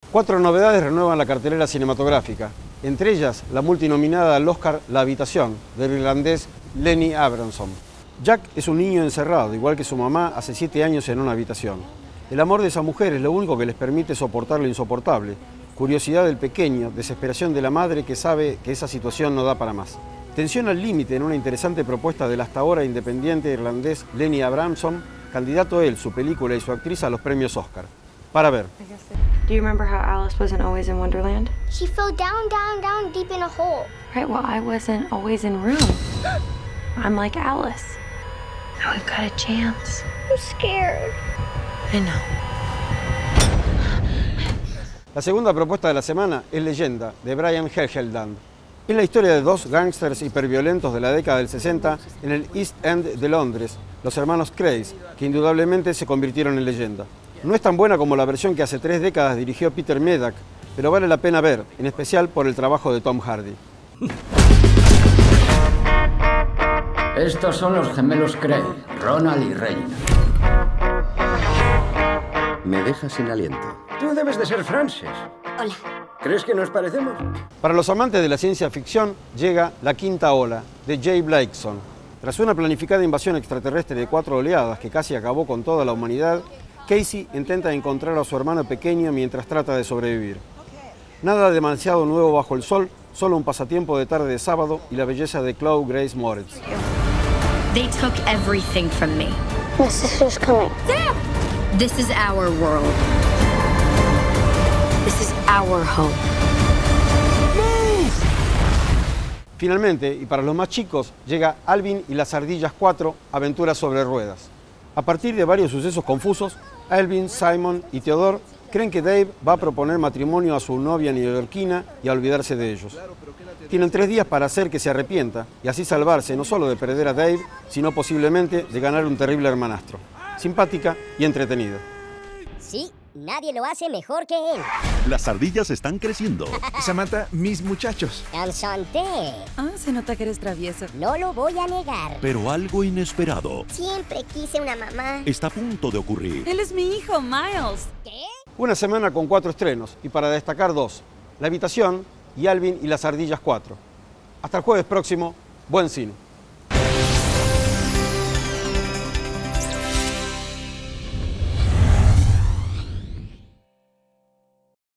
4 novedades renuevan la cartelera cinematográfica, entre ellas la multinominada al Oscar La habitación, del irlandés Lenny Abrahamson. Jack es un niño encerrado, igual que su mamá, hace 7 años en una habitación. El amor de esa mujer es lo único que les permite soportar lo insoportable. Curiosidad del pequeño, desesperación de la madre que sabe que esa situación no da para más. Tensión al límite en una interesante propuesta del hasta ahora independiente irlandés Lenny Abrahamson, candidato él, su película y su actriz a los premios Oscar. Para ver. Do you remember how Alice wasn't always in Wonderland? She fell down, down, down deep in a hole. Right, well, I wasn't always in room. I'm like Alice. Now we've got a chance. I'm scared. I know. La segunda propuesta de la semana es Leyenda, de Brian Helgeland. Es la historia de 2 gángsters hiperviolentos de la década del 60 en el East End de Londres, los hermanos Craze, que indudablemente se convirtieron en leyenda. No es tan buena como la versión que hace 3 décadas dirigió Peter Medak, pero vale la pena ver, en especial por el trabajo de Tom Hardy. Estos son los gemelos Cray, Ronald y Reina. Me deja sin aliento. Tú debes de ser Frances. Hola. ¿Crees que nos parecemos? Para los amantes de la ciencia ficción llega La quinta ola, de Jay Blakeson. Tras una planificada invasión extraterrestre de 4 oleadas que casi acabó con toda la humanidad, Casey intenta encontrar a su hermano pequeño mientras trata de sobrevivir. Nada demasiado nuevo bajo el sol, solo un pasatiempo de tarde de sábado y la belleza de Chloe Grace Moretz. They took everything from me. My sister's coming. Sam! This is our world. This is our home. Finalmente, y para los más chicos, llega Alvin y las ardillas 4, Aventuras sobre ruedas. A partir de varios sucesos confusos, Alvin, Simon y Theodore creen que Dave va a proponer matrimonio a su novia neoyorquina y a olvidarse de ellos. Tienen 3 días para hacer que se arrepienta y así salvarse no solo de perder a Dave, sino posiblemente de ganar un terrible hermanastro. Simpática y entretenida. Sí, nadie lo hace mejor que él. Las ardillas están creciendo. Samantha, mis muchachos. Enchanté. Se nota que eres travieso. No lo voy a negar. Pero algo inesperado Siempre quise una mamá. está a punto de ocurrir. Él es mi hijo, Miles. ¿Qué? Una semana con 4 estrenos y para destacar 2, La habitación y Alvin y las ardillas 4. Hasta el jueves próximo, buen cine.